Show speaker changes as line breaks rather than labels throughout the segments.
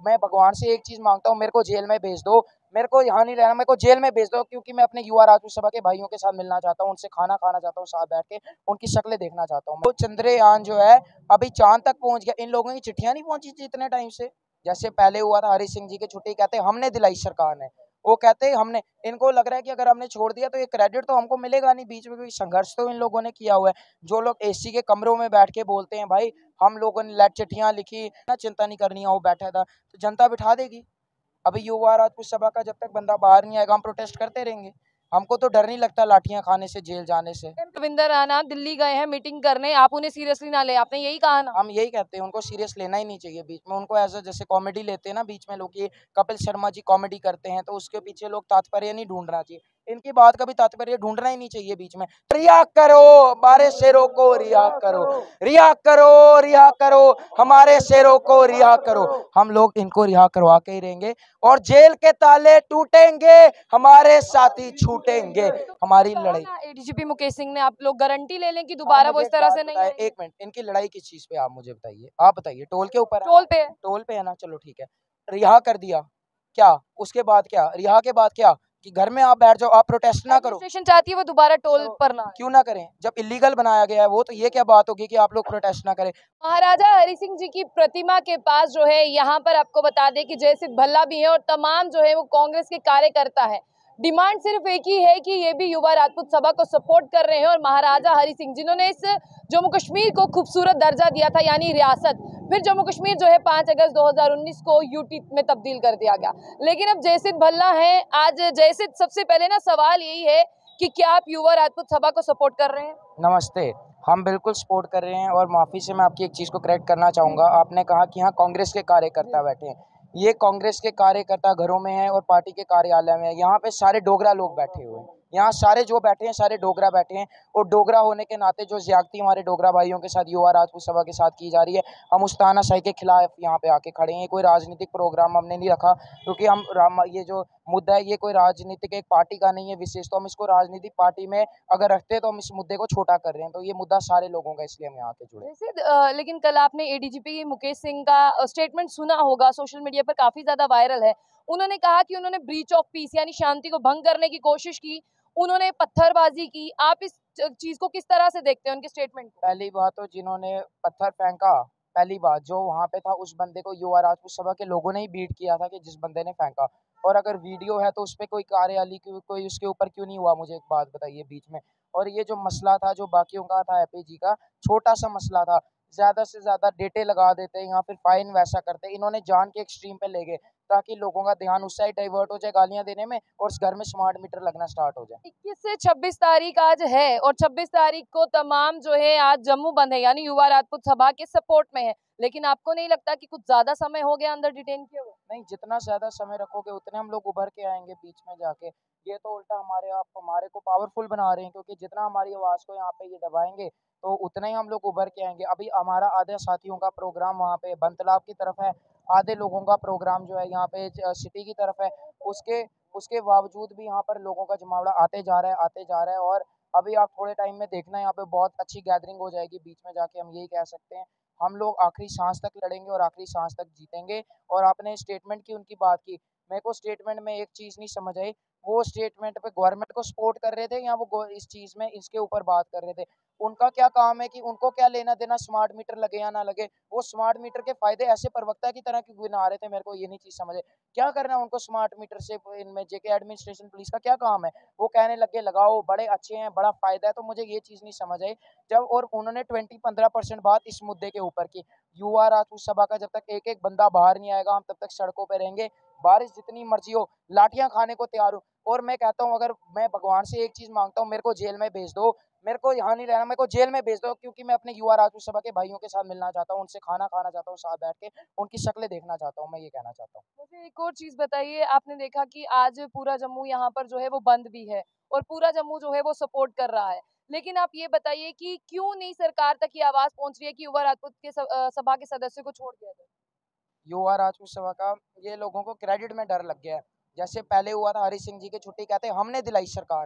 मैं भगवान से एक चीज मांगता हूँ, मेरे को जेल में भेज दो, मेरे को यहाँ नहीं रहना, मेरे को जेल में भेज दो, क्योंकि मैं अपने युवा राजपूत सभा के भाइयों के साथ मिलना चाहता हूँ, उनसे खाना खाना चाहता हूँ, साथ बैठ के उनकी शक्लें देखना चाहता हूँ। तो चंद्रयान जो है अभी चांद तक पहुंच गया, इन लोगों की चिट्ठियां नहीं पहुंची थी इतने टाइम से। जैसे पहले हुआ था हरि सिंह जी की छुट्टी, कहते हमने दिलाई सरकार ने, वो कहते हमने, इनको लग रहा है कि अगर हमने छोड़ दिया तो ये क्रेडिट तो हमको मिलेगा नहीं, बीच में कोई संघर्ष तो इन लोगों ने किया हुआ है। जो लोग एसी के कमरों में बैठ के बोलते हैं भाई हम लोगों ने चिट्ठियां लिखी ना, चिंता नहीं करनी है, वो बैठा था, तो जनता बिठा देगी। अभी युवा राजपूत सभा का जब तक बंदा बाहर नहीं आएगा हम प्रोटेस्ट करते रहेंगे। हमको तो डर नहीं लगता लाठियां खाने से, जेल जाने से।
रविंदर राणा दिल्ली गए हैं मीटिंग करने, आप उन्हें सीरियसली ना ले, आपने यही कहा ना?
हम यही कहते हैं उनको सीरियस लेना ही नहीं चाहिए बीच में, उनको ऐसा जैसे कॉमेडी लेते हैं ना बीच में लोग, ये कपिल शर्मा जी कॉमेडी करते हैं तो उसके पीछे लोग तात्पर्य नहीं ढूंढना चाहिए, इनकी बात का भी तात्पर्य ढूंढना ही नहीं चाहिए बीच में। रिया करो हमारे शेरों को, रिया करो, रिया करो, रिया करो हमारे शेरों को, रिया करो। हम लोग इनको रिहा करवा के ही रहेंगे और जेल के ताले टूटेंगे, हमारे साथी छूटेंगे। हमारी लड़ाई
एडीजीपी मुकेश सिंह ने, आप लोग गारंटी ले लें कि दोबारा वो इस तरह से नहीं आएंगे?
एक मिनट, इनकी लड़ाई किस चीज पे आप मुझे बताइए, आप बताइए। टोल के ऊपर?
टोल पे।
टोल पे है ना, चलो ठीक है, रिहा कर दिया, क्या उसके बाद क्या, रिहा के बाद क्या, कि घर में आप बैठ जाओ, आप प्रोटेस्ट ना करो?
एडमिनिस्ट्रेशन चाहती है वो दोबारा टोल पर ना आए।
क्यों ना करें, जब इलीगल बनाया गया है वो, तो ये क्या बात होगी कि आप लोग प्रोटेस्ट ना करें?
महाराजा हरि सिंह जी की प्रतिमा के पास जो है, यहाँ पर आपको बता दें कि जयसिद्ध भल्ला भी है और तमाम जो है वो कांग्रेस के कार्यकर्ता है। डिमांड सिर्फ एक ही है कि ये भी युवा राजपूत सभा को सपोर्ट कर रहे हैं और महाराजा हरि सिंह जिन्होंने इस जम्मू कश्मीर को खूबसूरत दर्जा दिया था यानी रियासत, फिर जम्मू कश्मीर जो है 5 अगस्त 2019 को यूटी में तब्दील कर दिया गया। लेकिन अब जयसिद्ध भल्ला है। आज जयसिद्ध, सबसे पहले ना सवाल यही है कि क्या आप युवा राजपूत सभा को सपोर्ट कर रहे हैं?
नमस्ते, हम बिल्कुल सपोर्ट कर रहे हैं और माफ़ी से मैं आपकी एक चीज़ को करेक्ट करना चाहूँगा। आपने कहा कि यहाँ कांग्रेस के कार्यकर्ता बैठे हैं, ये कांग्रेस के कार्यकर्ता घरों में हैं और पार्टी के कार्यालय में है। यहाँ पे सारे डोगरा लोग बैठे हुए हैं, यहाँ सारे जो बैठे हैं सारे डोगरा बैठे हैं और डोगरा होने के नाते जो ज़्यादती हमारे डोगरा भाइयों के साथ युवा राजपूत सभा के साथ की जा रही है, हम उस तानाशाही के खिलाफ यहाँ पे आके खड़े हैं। कोई राजनीतिक प्रोग्राम हमने नहीं रखा, क्योंकि ये जो मुद्दा है ये कोई राजनीतिक एक पार्टी का नहीं है विशेष, तो हम इसको राजनीतिक पार्टी में अगर रखते हैं तो हम इस मुद्दे को छोटा कर रहे हैं, तो ये मुद्दा सारे लोगों का, इसलिए हम यहाँ के जुड़े।
जैसे लेकिन कल आपने एडीजीपी मुकेश सिंह का स्टेटमेंट सुना होगा, सोशल मीडिया पर काफी ज्यादा वायरल है। उन्होंने कहा कि उन्होंने ब्रीच ऑफ पीस यानी शांति को भंग करने की कोशिश की, उन्होंने पत्थरबाजी की। आप इस चीज को किस तरह से देखते हैं, उनके स्टेटमेंट को?
पहली बात तो जिन्होंने पत्थर फेंका, पहली बात जो वहाँ पे था उस बंदे को युवा राजपूत सभा के लोगों ने ही बीट किया था कि जिस बंदे ने फेंका, और अगर वीडियो है तो उस पे कोई कार्यवाही कोई उसके ऊपर क्यों नहीं हुआ, मुझे एक बात बताइए बीच में। और ये जो मसला था जो बाकियों का था, एपी जी का छोटा सा मसला था, ज्यादा से ज्यादा डेटे लगा देते हैं या फिर फाइन वैसा करते हैं, इन्होंने जान के एक्सट्रीम पे ले गए ताकि लोगों का ध्यान उस साइड डाइवर्ट हो जाए गालियां देने में और उस घर में स्मार्ट मीटर लगना स्टार्ट हो जाए।
21 से 26 तारीख आज है और 26 तारीख को तमाम जो है आज जम्मू बंद है यानी युवा राजपूत सभा के सपोर्ट में है। लेकिन आपको नहीं लगता कि कुछ ज्यादा समय हो गया अंदर डिटेन किए हुए?
नहीं, जितना ज्यादा समय रखोगे उतने हम लोग उभर के आएंगे बीच में जाके। ये तो उल्टा हमारे को पावरफुल बना रहे हैं, क्योंकि जितना हमारी आवाज को यहाँ पे ये दबाएंगे तो उतना ही हम लोग उभर के आएंगे। अभी हमारा आधे साथियों का प्रोग्राम वहाँ पे बंतलाब की तरफ है, आधे लोगों का प्रोग्राम जो है यहाँ पे सिटी की तरफ है। उसके उसके बावजूद भी यहाँ पर लोगों का जमावड़ा आते जा रहा है, आते जा रहा है। और अभी आप थोड़े टाइम में देखना यहाँ पे बहुत अच्छी गैदरिंग हो जाएगी बीच में जाके, हम यही कह सकते हैं। हम लोग आखिरी सांस तक लड़ेंगे और आखिरी सांस तक जीतेंगे। और आपने स्टेटमेंट की उनकी बात की, मेरे को स्टेटमेंट में एक चीज नहीं समझ आई, वो स्टेटमेंट पे गवर्नमेंट को सपोर्ट कर रहे थे या वो इस चीज में इसके ऊपर बात कर रहे थे? उनका क्या काम है कि उनको क्या लेना देना स्मार्ट मीटर लगे या ना लगे? वो स्मार्ट मीटर के फायदे ऐसे प्रवक्ता की तरह क्यों गिना रहे थे, मेरे को ये नहीं चीज समझ आई। क्या करना है उनको स्मार्ट मीटर से? इनमें जेके एडमिनिस्ट्रेशन पुलिस का क्या काम है? वो कहने लगे लगाओ, बड़े अच्छे हैं, बड़ा फायदा है, तो मुझे ये चीज नहीं समझ आई जब। और उन्होंने 20-15% बात इस मुद्दे के ऊपर की। युवा राजपूत सभा का जब तक एक एक बंदा बाहर नहीं आएगा हम तब तक सड़कों पे रहेंगे, बारिश जितनी मर्जी हो, लाठियां खाने को तैयार हूँ। और मैं कहता हूँ अगर मैं भगवान से एक चीज मांगता हूँ, मेरे को जेल में भेज दो, मेरे को यहाँ नहीं रहना, मेरे को जेल में भेज दो, क्योंकि मैं अपने युवा राजपूत सभा के भाइयों के साथ मिलना चाहता हूँ, उनसे खाना खाना चाहता हूँ, साथ बैठ के उनकी शक्लें देखना चाहता हूँ, मैं ये कहना चाहता हूँ।
मुझे एक और चीज बताइए, आपने देखा कि आज पूरा जम्मू यहाँ पर जो है वो बंद भी है और पूरा जम्मू जो है वो सपोर्ट कर रहा है। लेकिन आप ये बताइए कि क्यों नहीं सरकार तक ये आवाज पहुंच रही है कि युवा राजपूत के सभा के सदस्य को छोड़ दिया जाए?
युवा राजपूत सभा का ये लोगों को क्रेडिट में डर लग गया है। जैसे पहले हुआ था हरि सिंह जी की छुट्टी, कहते हमने दिलाई सरकार ने,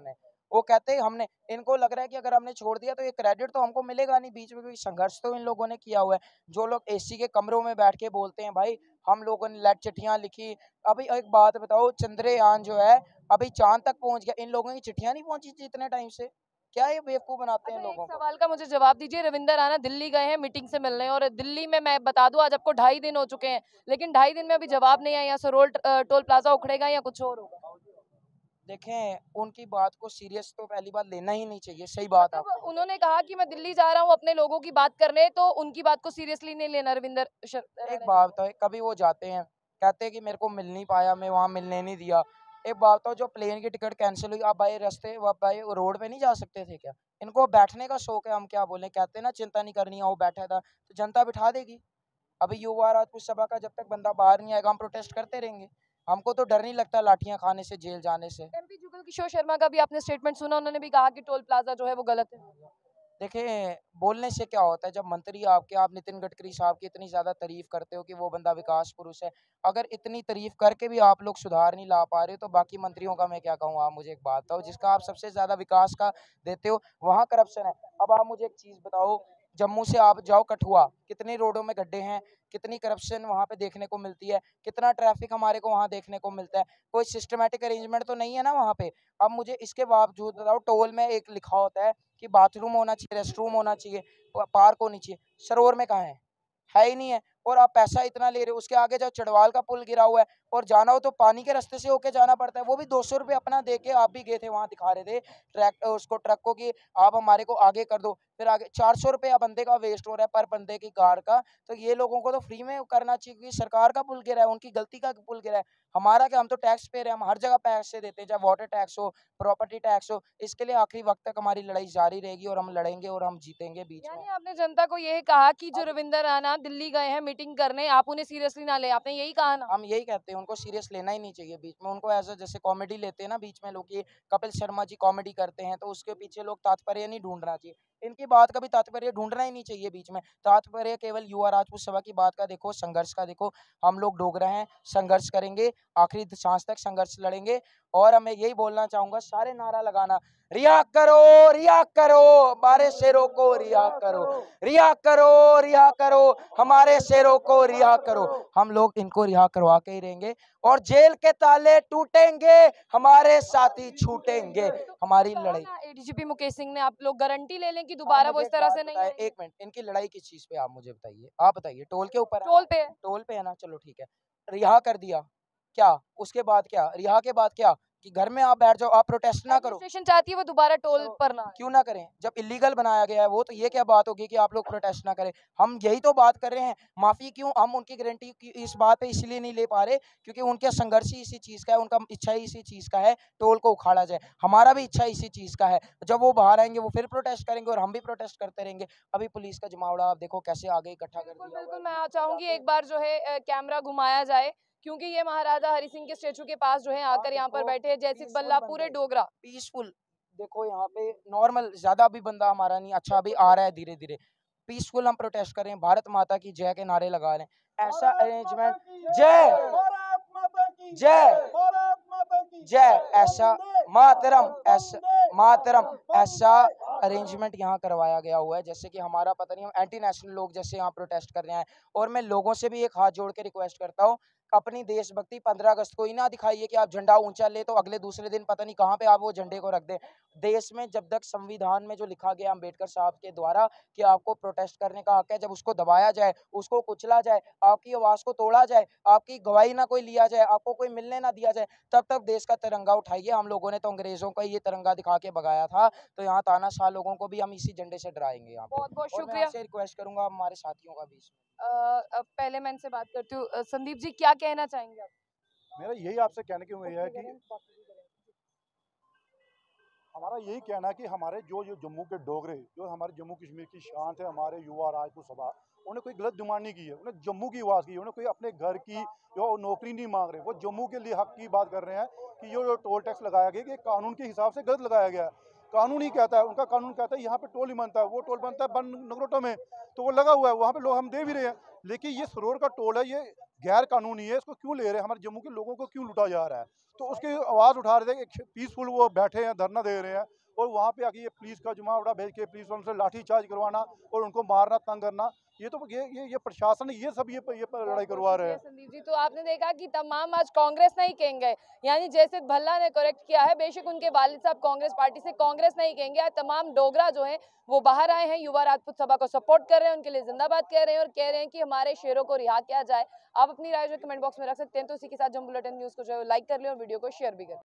वो कहते हैं हमने, इनको लग रहा है कि अगर हमने छोड़ दिया तो ये क्रेडिट तो हमको मिलेगा नहीं, बीच में कोई संघर्ष तो इन लोगों ने किया हुआ है। जो लोग एसी के कमरों में बैठ के बोलते हैं भाई हम लोगों ने चिट्ठियां लिखी, अभी एक बात बताओ, चंद्रयान जो है अभी चांद तक पहुंच गया, इन लोगों की चिट्ठियां नहीं पहुंची थी इतने टाइम से? क्या ये बेवकूफ बनाते हैं
अच्छा, एक
लोगों को?
सवाल का मुझे जवाब दीजिए। रविंदर राणा दिल्ली गए हैं मीटिंग से मिलने, और दिल्ली में मैं बता दूं आज आपको 2.5 दिन हो चुके हैं, लेकिन 2.5 दिन में अभी जवाब नहीं आया। यहाँ से टोल प्लाजा उखड़ेगा या कुछ और होगा?
देखें, उनकी बात को सीरियस तो पहली बात लेना ही नहीं चाहिए, सही बात आपको।
मतलब उन्होंने कहा कि मैं दिल्ली जा रहा हूँ अपने लोगों की बात करने, तो उनकी बात को सीरियसली नहीं लेना
एक
राणा जी
बात
को।
है, कभी वो जाते हैं, कहते हैं कि मेरे को मिल नहीं पाया, मैं वहाँ मिलने नहीं दिया। एक बात तो जो प्लेन की टिकट कैंसिल हुई, आप भाई रास्ते, आप भाई रोड पे नहीं जा सकते थे क्या? इनको बैठने का शौक है, हम क्या बोले, कहते हैं ना चिंता नहीं करनी है, वो बैठा था तो जनता बिठा देगी। अभी युवा राजपूत सभा का जब तक बंदा बाहर नहीं आएगा हम प्रोटेस्ट करते रहेंगे। हमको तो डर नहीं लगता लाठियां खाने से, जेल जाने से।
एमपी जुगल किशोर शर्मा का भी आपने स्टेटमेंट सुना, उन्होंने भी कहा कि टोल प्लाजा जो है वो गलत है।
देखिए, बोलने से क्या होता है, जब मंत्री आपके, आप नितिन गडकरी साहब की इतनी ज़्यादा तारीफ़ करते हो कि वो बंदा विकास पुरुष है, अगर इतनी तारीफ़ करके भी आप लोग सुधार नहीं ला पा रहे हो, तो बाकी मंत्रियों का मैं क्या कहूँ? आप मुझे एक बात बताओ, जिसका आप सबसे ज़्यादा विकास का देते हो, वहाँ करप्शन है। अब आप मुझे एक चीज़ बताओ, जम्मू से आप जाओ कठुआ, कितनी रोडों में गड्ढे हैं, कितनी करप्शन वहाँ पे देखने को मिलती है, कितना ट्रैफ़िक हमारे को वहाँ देखने को मिलता है, कोई सिस्टमैटिक अरेंजमेंट तो नहीं है ना वहाँ पे। अब मुझे इसके बावजूद बताओ, टोल में एक लिखा होता है कि बाथरूम होना चाहिए, रेस्ट रूम होना चाहिए, पार्क होनी चाहिए, सरोवर में कहाँ है ही नहीं है। और आप पैसा इतना ले रहे हो, उसके आगे जो चढ़वाल का पुल गिरा हुआ है, और जाना हो तो पानी के रास्ते से होके जाना पड़ता है, वो भी 200 रुपये अपना दे के। आप भी गए थे वहाँ, दिखा रहे थे ट्रैक उसको, ट्रक को, कि आप हमारे को आगे कर दो, फिर आगे 400 रुपया बंदे का वेस्ट हो रहा है, पर बंदे की गाड़ का। तो ये लोगों को तो फ्री में करना चाहिए, क्योंकि सरकार का पुल गिरा है, उनकी गलती का पुल गिरा है। हमारा क्या, हम तो टैक्स पे रहे, हम हर जगह पैसे देते हैं, चाहे वाटर टैक्स हो, प्रॉपर्टी टैक्स हो। इसके लिए आखिरी वक्त तक हमारी लड़ाई जारी रहेगी, और हम लड़ेंगे और हम जीतेंगे बीच में।
यानी आपने जनता को ये कहा कि जो
अब
रविंदर राणा दिल्ली गए हैं मीटिंग करने, आप उन्हें सीरियसली ना ले, आपने यही कहा ना?
हम यही कहते हैं, उनको सीरियस लेना ही नहीं चाहिए बीच में। उनको ऐसा जैसे कॉमेडी लेते हैं ना बीच में लोग, ये कपिल शर्मा जी कॉमेडी करते हैं, तो उसके पीछे लोग तात्पर्य नहीं ढूंढना चाहिए। इनकी बात का भी तात्पर्य ढूंढना ही नहीं चाहिए बीच में। तात्पर्य केवल युवा राजपूत सभा की बात का देखो, संघर्ष का देखो। हम लोग डोगरा हैं, संघर्ष करेंगे, आखिरी सांस तक संघर्ष लड़ेंगे। और मैं यही बोलना चाहूंगा, सारे नारा लगाना, रिहा करो, रिहा करो, हमारे शेरों को रिहा करो, रिहा करो, रिहा करो, हमारे शेरों को रिहा करो। हम लोग इनको रिहा करवा के ही रहेंगे, और जेल के ताले टूटेंगे, हमारे साथी छूटेंगे। हमारी लड़ाई।
एडीजीपी मुकेश सिंह ने, आप लोग गारंटी ले लें कि
आप
दोबारा वो
मुझे
इस
एक
तरह
बात
से नहीं
बताएं,
आएंगे?
एक मिनट, इनकी लड़ाई किस चीज पे, आप मुझे बताइए, आप बताइए। टोल के ऊपर है
टोल
ना?
पे है।
टोल पे है ना, चलो ठीक है। रिहा कर दिया, क्या उसके बाद क्या, रिहा के बाद क्या, कि घर में आप बैठ जाओ, आप प्रोटेस्ट ना करो?
एडमिनिस्ट्रेशन चाहती है वो दोबारा टोल
तो
पर ना आए।
क्यों ना करें, जब इलीगल बनाया गया है वो, तो ये क्या बात होगी कि आप लोग प्रोटेस्ट ना करें? हम यही तो बात कर रहे हैं। माफी क्यों, हम उनकी गारंटी की इस बात पे इसलिए नहीं ले पा रहे, क्योंकि उनका संघर्ष ही इसी चीज का है, उनका इच्छा ही इसी चीज का है, टोल को उखाड़ा जाए। हमारा भी इच्छा इसी चीज का है। जब वो बाहर आएंगे वो फिर प्रोटेस्ट करेंगे, और हम भी प्रोटेस्ट करते रहेंगे। अभी पुलिस का जमावड़ा आप देखो कैसे आगे इकट्ठा कर
बिल्कुल
दिया हुआ
बिल्कुल,
है
मैं
पुलिस
चाहूंगी
जाके।
एक बार जो है कैमरा घुमाया जाए, क्योंकि ये महाराजा हरि सिंह के स्टेचू के पास जो है
आप
आकर यहाँ पर
देखो,
बैठे हैं जयसिद्ध
पीसफुल
बल्ला, पूरे
बंदे,
डोगरा।
पीसफुल। देखो यहाँ पे नॉर्मल, ज्यादा भी बंदा हमारा नहीं, अच्छा अभी आ रहा है धीरे धीरे। पीसफुल हम प्रोटेस्ट कर रहे हैं, भारत माता की जय के नारे लगा रहे हैं। ऐसा अरेंजमेंट, जय, जय, जय, ऐसा मातरम, ऐसा मातरम, ऐसा अरेंजमेंट यहाँ करवाया गया हुआ है जैसे कि हमारा पता नहीं, हम एंटी नेशनल लोग जैसे यहाँ प्रोटेस्ट कर रहे हैं। और मैं लोगों से भी एक हाथ जोड़ के रिक्वेस्ट करता हूँ, अपनी देशभक्ति 15 अगस्त को ही ना दिखाइए कि आप झंडा ऊंचा ले, तो अगले दूसरे दिन पता नहीं कहाँ पे आप वो झंडे को रख दें। देश में जब तक संविधान में जो लिखा गया अम्बेडकर साहब के द्वारा कि आपको प्रोटेस्ट करने का हक है, जब उसको दबाया जाए, उसको कुचला जाए, आपकी आवाज को तोड़ा जाए, आपकी गवाही ना कोई लिया जाए, आपको कोई मिलने ना दिया जाए, तब तक देश का तिरंगा उठाइए। हम लोगों ने तो अंग्रेजों का ये तिरंगा दिखा के भगाया था, तो यहाँ तानाशाह लोगों को भी हम इसी झंडे से डराएंगे यहाँ पे।
बहुत बहुत
और मैं
शुक्रिया।
आपसे रिक्वेस्ट करूंगा हमारे साथियों का भी।
अब पहले मैं इनसे बात करती हूँ। संदीप जी, क्या कहना चाहेंगे आप?
मेरा यही आपसे कहने की उम्मीद है कि हमारा यही कहना है कि हमारे जो जो जम्मू के डोगरे, जो हमारे जम्मू कश्मीर की शान है, हमारे युवा राजपूत सभा, उन्हें कोई गलत डिमांड नहीं की है, उन्हें जम्मू की आवाज़ की है, उन्हें कोई अपने घर की जो नौकरी नहीं मांग रहे, वो जम्मू के लिए हक की बात कर रहे हैं कि जो टोल टैक्स लगाया गया कि कानून के हिसाब से गलत लगाया गया है। कानून ही कहता है, उनका कानून कहता है यहाँ पे टोल ही बनता है, वो टोल बनता है बन नगरोटो में, तो वो लगा हुआ है वहाँ पे लोग हम दे भी रहे हैं। लेकिन ये सरोवर का टोल है, ये गैर कानूनी है, इसको क्यों ले रहे हैं, हमारे जम्मू के लोगों को क्यों लूटा जा रहा है। तो उसकी आवाज़ उठा रहे थे, पीसफुल वो बैठे हैं, धरना दे रहे हैं, और वहाँ पे आके ये पुलिस का जमावड़ा भेज के पुलिस वालों से लाठी चार्ज करवाना और उनको मारना, तंग करना, ये तो ये प्रशासन, ये सब ये लड़ाई करवा रहे हैं।
संदीप जी, तो आपने देखा कि तमाम आज कांग्रेस नहीं कहेंगे, यानी जैसे भल्ला ने करेक्ट किया है, बेशक उनके वालिद साहब कांग्रेस पार्टी से, कांग्रेस नहीं कहेंगे। आज तमाम डोगरा जो हैं वो बाहर आए हैं, युवा राजपूत सभा को सपोर्ट कर रहे हैं, उनके लिए जिंदाबाद कह रहे हैं और कह रहे हैं कि हमारे शेरों को रिहा किया जाए। आप अपनी राय जो कमेंट बॉक्स में रख सकते हैं। तो इसी के साथ जम्मू बुलेटिन न्यूज को जो है लाइक कर लें और वीडियो को शेयर भी करें।